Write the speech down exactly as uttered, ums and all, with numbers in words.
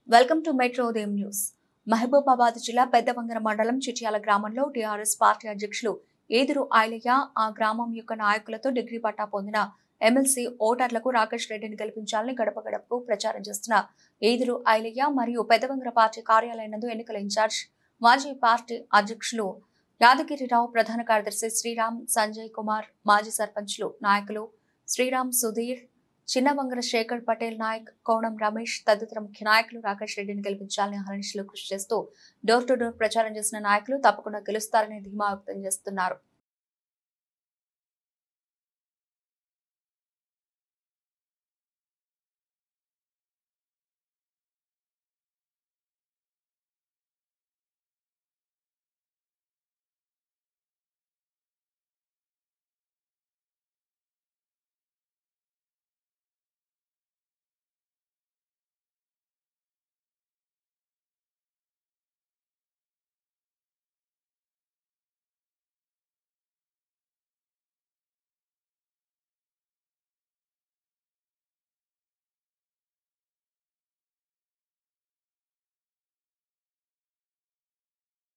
Welcome to metro Udayam news. Mahabubabad జిల్లా పెద్దవంగర మండలం చిట్యాల గ్రామంలో టీఆర్ఎస్ పార్టీ అధ్యక్షులు ఈదురు ఐలయ్య ఆ గ్రామం యొక్క నాయకులతో డిగ్రీ పట్టా పొందిన ఎమ్మెల్సీ ఓటర్లకు రాకేష్ రెడ్డిని గెలిపించాలని గడప గడపకు ప్రచారం చేస్తున్న ఈదురు ఐలయ్య మరియు పెద్దవంగర పార్టీ కార్యాలయం నందు ఎన్నికల ఇన్ఛార్జ్ మాజీ పార్టీ అధ్యక్షులు యాదగిరిరావు, ప్రధాన కార్యదర్శి శ్రీరామ్, సంజయ్ కుమార్, మాజీ సర్పంచ్లు నాయకులు శ్రీరామ్, సుధీర్, చిన్నవంగర శేఖర్, పటేల్ నాయక్, కోణం రమేష్ తదితర ముఖ్య నాయకులు రాకేష్ రెడ్డిని గెలిపించాలని అహర్నిశలు కృషి చేస్తూ డోర్ టు డోర్ ప్రచారం చేసిన నాయకులు తప్పకుండా గెలుస్తారని ధీమా వ్యక్తం చేస్తున్నారు.